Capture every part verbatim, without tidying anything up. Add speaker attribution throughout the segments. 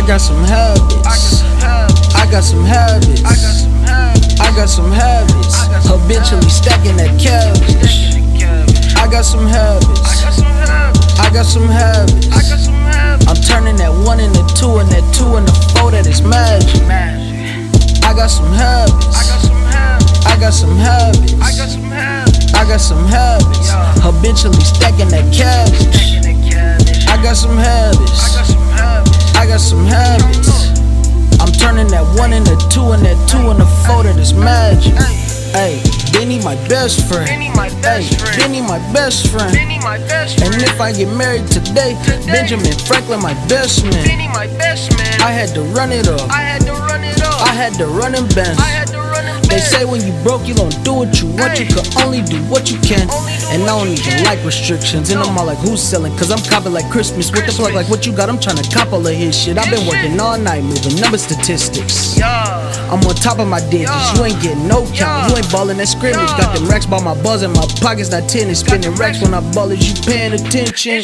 Speaker 1: got some habits. I got some habits. I got some habits. Habitually stacking that cabbage. I got some habits. I got some habits. I'm turning that one into two and that two into four. That is magic. I got some habits. I got some habits. I got some habits. Habitually stacking that cabbage. I got some habits. I got some habits. I'm turning that one into two and that two into four. That is magic. Hey, Benny my best friend. Hey, Benny my best friend. And if I get married today, Benjamin Franklin my best man. I had to run it up. I had to run and bend. They say when you broke, you don't do what you want. You can only do what you can. And I don't even like restrictions. And I'm all like, who's selling? Cause I'm copping like Christmas. What the fuck, like what you got? I'm trying to cop all of his shit. I've been working all night, moving number statistics. I'm on top of my digits. You ain't getting no count. You ain't ballin' that scrimmage. Got them racks by my buzz in my pockets. Not ten and spinning racks when I ball. Is you paying attention?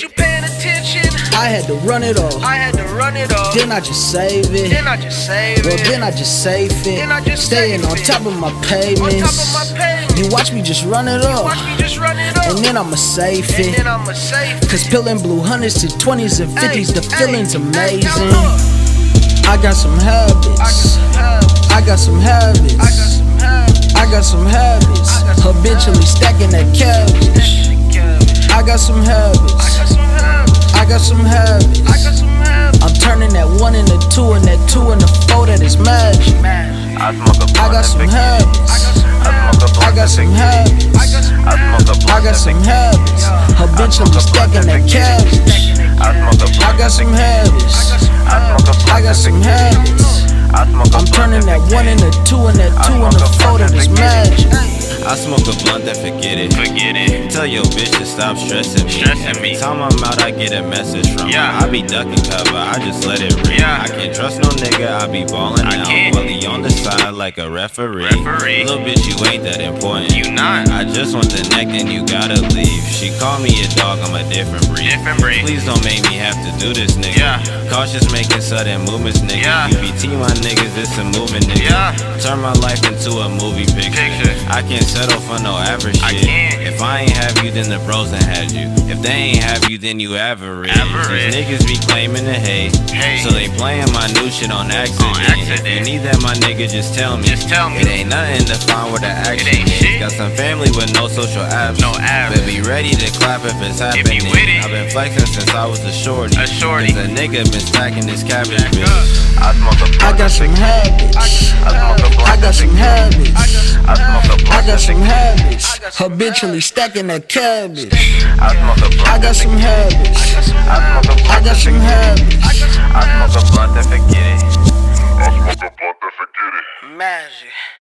Speaker 1: I had to run it off.
Speaker 2: I had to run it off.
Speaker 1: Then I just save it.
Speaker 2: Then I just save
Speaker 1: well,
Speaker 2: it.
Speaker 1: then I just save it.
Speaker 2: Then I just
Speaker 1: Staying
Speaker 2: save
Speaker 1: on
Speaker 2: it.
Speaker 1: top of my
Speaker 2: On
Speaker 1: payments.
Speaker 2: top of my payments.
Speaker 1: You watch me just run it off.
Speaker 2: Watch me just run it off.
Speaker 1: And then I'ma save
Speaker 2: And
Speaker 1: it.
Speaker 2: then I'ma save it.
Speaker 1: Cause peeling blue hundreds to twenties and fifties,
Speaker 2: Hey,
Speaker 1: the feeling's
Speaker 2: hey,
Speaker 1: amazing.
Speaker 2: hey, look.
Speaker 1: I got some habits.
Speaker 2: I got some habits.
Speaker 1: I got some habits.
Speaker 2: I got some habits.
Speaker 1: I got some habitually stacking that cabbage. I got some habits. I got some habits.
Speaker 2: I got some habits.
Speaker 1: I'm turning that one into two and that two into four. That is magic.
Speaker 3: I smoke a
Speaker 1: I
Speaker 3: blunt
Speaker 1: got
Speaker 3: if
Speaker 1: some
Speaker 3: it
Speaker 1: habits.
Speaker 3: I
Speaker 1: I got some habits.
Speaker 3: I smoke a
Speaker 1: I
Speaker 3: blunt
Speaker 1: got
Speaker 3: if
Speaker 1: some
Speaker 3: it
Speaker 1: habits. Habitually stacking that cabbage.
Speaker 3: I smoke a
Speaker 1: I
Speaker 3: blunt
Speaker 1: got
Speaker 3: if
Speaker 1: some
Speaker 3: it
Speaker 1: habits.
Speaker 3: I smoke a
Speaker 1: I
Speaker 3: blunt
Speaker 1: got
Speaker 3: if
Speaker 1: some
Speaker 3: it
Speaker 1: habits.
Speaker 3: I smoke a
Speaker 1: I'm
Speaker 3: blunt
Speaker 1: turning
Speaker 3: if
Speaker 1: that
Speaker 3: it
Speaker 1: one into two and that two into four. That is magic.
Speaker 4: I smoke a blunt and forget it.
Speaker 3: Forget it.
Speaker 4: Tell your bitch to stop stressing me.
Speaker 3: Stressing
Speaker 4: Every
Speaker 3: me.
Speaker 4: time I'm out, I get a message from
Speaker 3: Yeah.
Speaker 4: her. I be ducking cover, I just let it rip.
Speaker 3: Yeah.
Speaker 4: I can't trust no nigga, I be ballin'
Speaker 3: I
Speaker 4: out.
Speaker 3: can't.
Speaker 4: While he on the side like a referee.
Speaker 3: Referee.
Speaker 4: Little bitch, you ain't that important.
Speaker 3: You not.
Speaker 4: I just want the neck and you gotta leave. She call me a dog, I'm a different breed.
Speaker 3: Different breed.
Speaker 4: Please don't make me have to do this, nigga.
Speaker 3: Yeah.
Speaker 4: Cautious making sudden movements, nigga.
Speaker 3: Yeah.
Speaker 4: U B T my niggas, it's a movement, nigga.
Speaker 3: Yeah.
Speaker 4: Turn my life into a movie picture.
Speaker 3: Picture.
Speaker 4: I can't settle for no average shit.
Speaker 3: I can't.
Speaker 4: If I ain't have you, then the bros done had you. If they ain't have you, then you average.
Speaker 3: Average.
Speaker 4: These niggas be claiming the hate.
Speaker 3: Hate.
Speaker 4: So they playing my new shit on accident.
Speaker 3: On accident.
Speaker 4: If you need that, my nigga, just tell me.
Speaker 3: Just tell me.
Speaker 4: It ain't nothing to find where the action
Speaker 3: ain't
Speaker 4: is.
Speaker 3: shit.
Speaker 4: Got some family with no social apps.
Speaker 3: No apps.
Speaker 4: But be ready to clap if it's happening.
Speaker 3: you with it.
Speaker 4: I've been flexing since I was a shorty.
Speaker 3: A shorty.
Speaker 4: Cause a nigga been stacking this cabbage,
Speaker 3: Back
Speaker 4: bitch.
Speaker 3: up. I smoke a blunt
Speaker 1: I got
Speaker 3: if
Speaker 1: some
Speaker 3: it
Speaker 1: habits.
Speaker 3: I smoke a blunt
Speaker 1: I got
Speaker 3: if
Speaker 1: some
Speaker 3: it
Speaker 1: habits.
Speaker 3: I smoke a blunt
Speaker 1: I got
Speaker 3: if
Speaker 1: some
Speaker 3: it
Speaker 1: habits. Habitually stacking that cabbage.
Speaker 3: I smoke a blunt
Speaker 1: I got
Speaker 3: if it
Speaker 1: some habits.
Speaker 3: I smoke a blunt
Speaker 1: I got
Speaker 3: if
Speaker 1: some
Speaker 3: it
Speaker 1: habits.
Speaker 3: I smoke a blunt if it get it. I smoke a blunt if it get it.
Speaker 1: Magic.